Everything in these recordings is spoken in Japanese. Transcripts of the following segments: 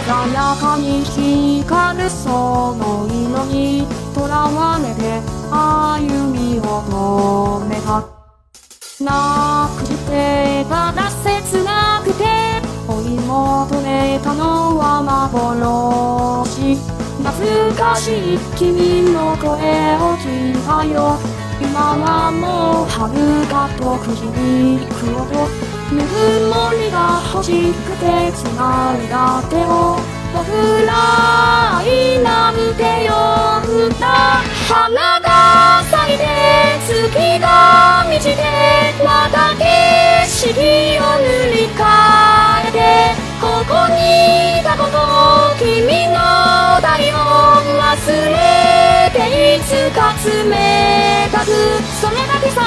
鮮やかに光るその色にとらわれて歩みを止めた。なくてただ切なくて追い求めたのは幻。懐かしい君の声を聞いたよ。今はもう遥か遠く響く音。ぬくもりが欲しくて繋いだ手を僕ら愛なんて呼んだ。花が咲いて月が満ちてまた景色を塗り替えてここにいたことを君の代を忘れていつか冷たくそれだけさ。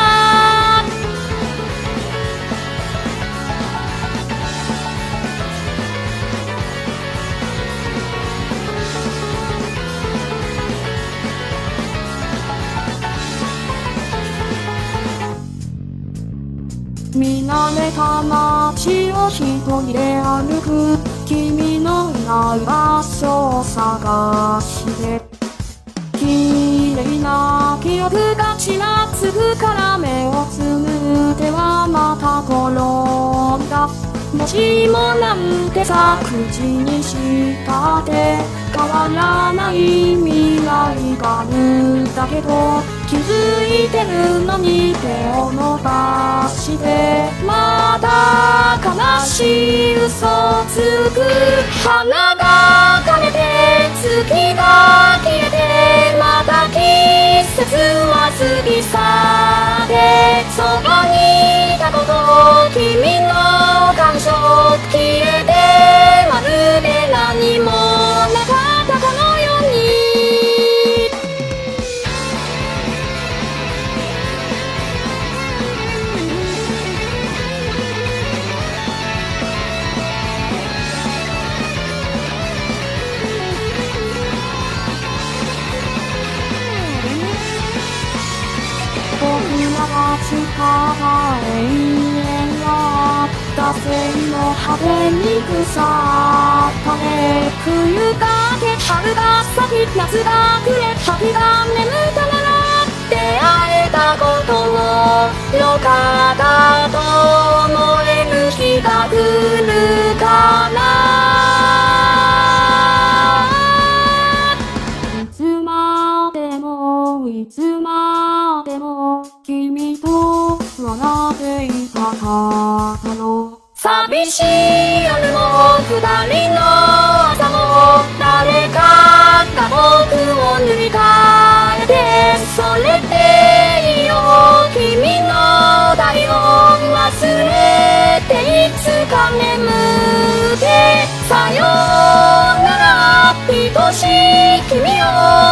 見慣れた街を一人で歩く君のいない場所を探して綺麗な記憶がちらつくから目をつむってはまた転んだ。もしもなんてさ口にしたって変わらない未来があるんだけど気づいてるのに手を伸ばしてまた悲しい嘘つく。花が枯れて月が消えてまた季節は過ぎ去ってそばにいたことを君の感傷消えてまるで何もなかったかのように。僕らが誓った永遠は打線の果てに腐ったね。冬が明け春が咲き夏が暮れ秋が眠ったなら出会えたことをよかったと思える日が来るかな。いつまでもいつまでも君と笑っていたかったの。寂しい夜も二人の朝も誰かが僕を塗り替えてそれでいいよ君の代を忘れていつか眠ってさようなら愛しい君よ。